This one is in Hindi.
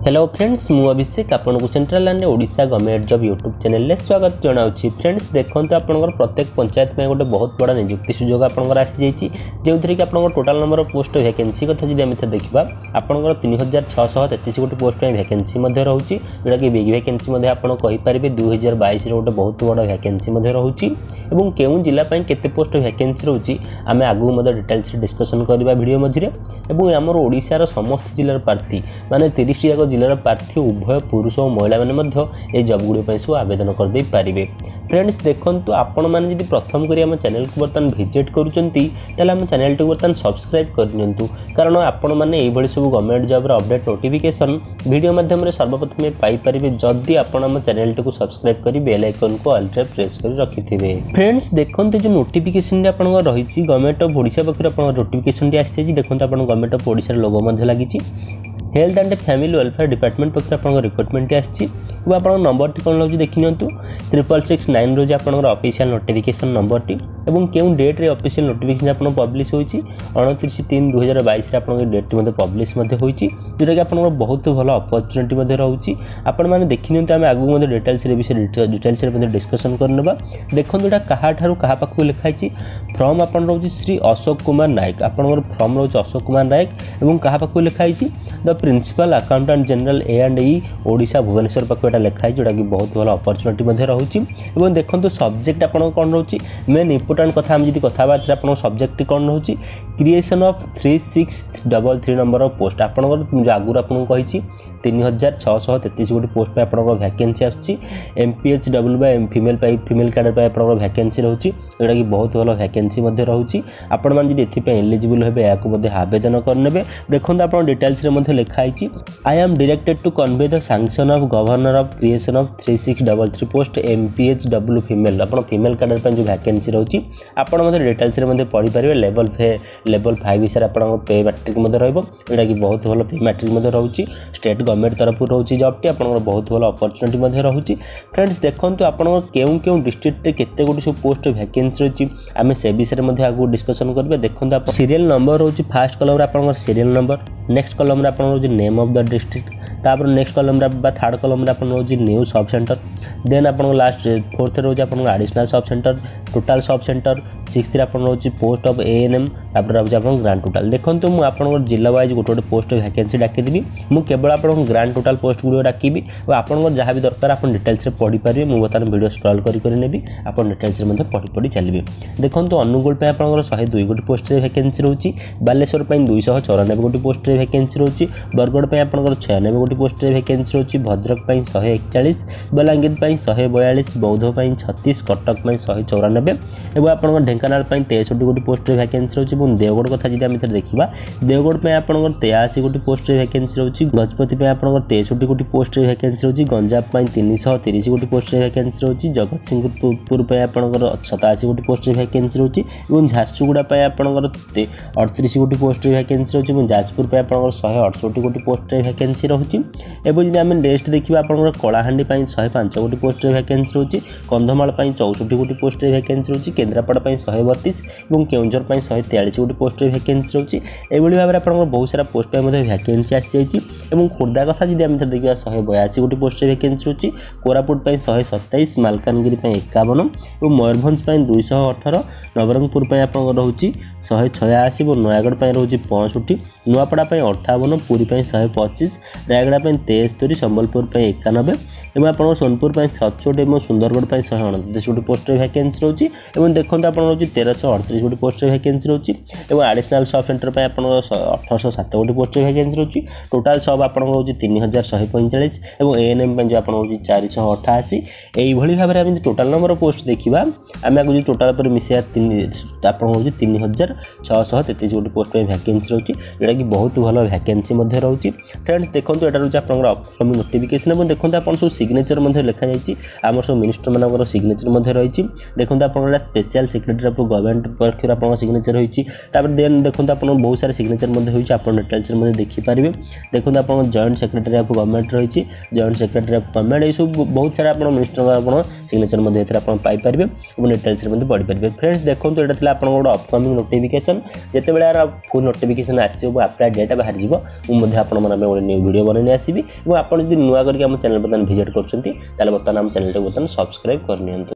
हेलो फ्रेंड्स मु अभिषेक आपको central land Odisha government job YouTube channel में स्वागत जनाऊँगी। फ्रेंड्स देखते आपंकर प्रत्येक पंचायत में गोटे बहुत बड़ा नियुक्ति सुजोग आपंकर आसी जाइए जो थी कि आप total number of post vacancy कथा जी आम देखा आपंकर 3633 गोटे पोस्ट वैकेंसी रोचे जोटा कि बिग वैकेंसी आपरे 2022 गोटे बहुत बड़ा वैकेंसी रोचे और क्यों जिला केते पोस्ट वैकेंसी रोचे आम आगू डिटेल्स डिस्कसन करवा वीडियो मझे और आमर ओडिशार समस्त जिलार प्रार्थी माने 30 जाक जिलार प्रार्थी उभय पुरुष और महिला मैंने जॉब गुड़ी सब आवेदन करदे पारे। फ्रेंड्स देखो आपण मैंने प्रथम कर आम चैनल को बर्तमान विजिट करें चैनल टी बर्तमान सब्सक्राइब करनी कारण आपण मैंने सब government job update notification video माध्यम सर्वप्रथम पाइपर जदि आपण चैनल टी सब्सक्राइब कर बेल आइकन को ऑल रे प्रेस कर रखि थे। फ्रेंड्स देखो जो नोटिफिकेशन रही गवर्नमेंट ऑफ ओडिशा पक्षर नोटिफिकेशन आसी देखो आप गवर्नमेंट ऑफ ओडिशा लोगो लगी health and family welfare department पक्ष आप रिक्रुटमेंट आसी आप नंबर टी कौन लगे देखी 6669 रोज आप ऑफिशियल नोटिफिकेशन नंबर टी और क्यों डेट रे ऑफिशियल नोटिफिकेशन आप पब्लिश होती 29/3/2022 आप डेट पब्लिश होती जोटा कि आप बहुत भल अपॉर्चुनिटी रोचे आपण मैंने देखी आम आगू डिटेल्स डिटेल्स डिस्कसन करने देखो यहाँ क्या पाख लिखाई फ्रम आप रोचे श्री अशोक कुमार नायक आप फ्रम रोचे अशोक कुमार नायक और क्या पाख लिखाई द प्रिंसिपल अकाउंटेंट जनरल ए&ई ओडिशा भुवनेश्वर पाख लिखाई जोटा कि बहुत भल अपॉर्चुनिटी रोचे और देखो सब्जेक्ट आप कौन रोचे मेन इंपोर्टेंट कथा आम जी कथबार्ता आप सब्जेक्ट कौन रोचे creation of 3633 number of post आप आगुरी आपको कही 3633 गोटे पोस्ट आप वैकेंसी आसपीएचडब्ल्यू बाय फीमेल कैडर आप वैकेंसी रोचे जोटा कि बहुत भल वैकेंसी रोचे आपण मैंने एलिजिबल हे या आवेदन करने देखो आप डिटेल्स लिखाई I am directed to convey the sanction of governor of creation of 3633 post MPHW female आप फीमेल कैडर जो वैकेंसी रोचे आपण डिटेल्स पढ़ी पारे लेवल 5 विषय आप पे मैट्रिक जोटा कि बहुत भल पे मैट्रिक रोचे स्टेट गवर्नमेंट तरफ रोचे जॉब टी आप बहुत भल अपॉर्चुनिटी रोचे। फ्रेंड्स देखो आप क्यों डिस्ट्रिक्ट में केते गोटे सब पोस्ट वैकेंसी रही आम से विषय आगे डिस्कसन करेंगे। देखो आप सीरियल नंबर रोचे फास्ट कलम आप सीरियल नंबर नेक्स्ट कलम आप नेम ऑफ द डिस्ट्रिक्ट तापर नेक्स्ट कलम थर्ड कलम आप न्यू सब सेंटर देन आप लास्ट फोर्थ रोचे आप additional sub centre total sub centre six आप रोचे पोस्ट ऑफ एएनएम तापर रोचे आप ग्रांड टोटाल। देखो मुझे आप जिला वाइज गोटे गोटे पोस्ट वैकेंसी डाकिदेवी मुझे केवल आप ग्रांड टोटाल पोस्ट गुड़ डाकबी और आपको जहाँ भी दरकार आप डिटेल्स पढ़ी पारे मुझे बर्तमान वीडियो स्क्रॉल करी आप डिटेल्स पढ़ी चलिए। देखो अनुगुल आप 102 गोटे पोस्ट वैकेंसी रोचे बालेश्वर 294 गोटे पोस्ट वैकेंसी रोचे बरगढ़ पर आप 96 गोटे पोस्ट वैकेंसी रोचे भद्रक 141 बलांगीर 142 बौद्ध 36 कटक 194 और आप ढेंकानाल 63 गोटे पोस्ट वैकेंसी रोचे और देवगढ़ कथा जी आम देखा देवगढ़ में आप 83 गोटे पोस्ट वैकेंसी रोचे गजपति में आप 63 गोटे पोस्ट वैकेंसी रोचे गंजाम 330 गोटे पोस्ट वैकेंसी रोचे जगतसिंहपुर पर आप 87 गोटे पोस्ट वैकेंसी रोचे और झारसुगुड़ा आप 38 गोटे पोस्ट वैकेंसी रोचे और जाजपुर पर आप 168 गोटे पोस्ट वैकेंसी रोचे और जब आम नेक्स्ट देखा आप कलाहांडी 105 गोटे पोस्ट वैकेंसी रोचे कंधमाल 64 गोटे पोस्ट वैकेंसी रोचे केन्द्रापड़ा 132 और केउंझर 143 गोटे पोस्ट वैकेंसी रोचे एभली भाव में आप बहुत सारा पोस्ट वैकेंसी आसी जाइए। खोर्धा कथा जी आम देखा 182 गोटे पोस्ट वैकेंसी रोचे कोरापुट 127 मालकानगिरी 51 और मयूरभंज 218 नवरंगपुर आप रोचे 186 और नयागढ़ रोचे 65 नुआपड़ा 58 पुरी 125 रायगड़ा 73 संबलपुर 91 और आप सोनपुर 67 और सुंदरगढ़ 129 गोटे पोस्ट वैकेंसी रोचे और देखो आप रोचे 1338 गोटे पोस्ट वैकेंसी रोचे और एडिशनल सब सेंटर आप 1807 गोटे पोस्ट वैकेंसी रोचे टोटाल सब आप रोचे 3145 और एएनएम जो आप रोचे 488 यही भाव में टोटाल नंबर पोस्ट देखा आम आगे टोटाल पर मिसा आप 3633 गोटे पोस्ट वैकेंसी रोचे जोटा कि बहुत भल वैकेंसी रोचे। फ्रेंड्स देखो यहाँ रोचे आप अपकमिंग नोटिफिकेशन और देखो आप सब सिग्नेचर लिखा जाइए आम सब मिनिस्टर मान सिग्नेचर रही देखो आप स्पेशल सेक्रेटरी ऑफ गवर्नमेंट पक्ष आप सिग्नेचर होती देन देखो आप बहुत सारे सिग्नेचर होती आप डिटेल्स देखिपारे देखो आप जॉइंट सेक्रेटरी ऑफ गवर्नमेंट रही जॉइंट सेक्रेटरी ऑफ गवर्नमेंट ये सब बहुत सारा आप मिनिस्टर सिग्नेचर पाइपर और डिटेल्स पढ़ी पारे। फ्रेंड्स देखो यहाँ था आप गोटे अपकमिंग नोटिफिकेशन जिते बड़े फुल नोटिफिकेशन आसो आप्लाय डेटा बाहर गोटे न्यू वीडियो बन आसबि और आप नुआ करके आम चैनल बर्तमान विजिट कर बर्तमान आम चैनल बर्तमान सब्सक्राइब करनी।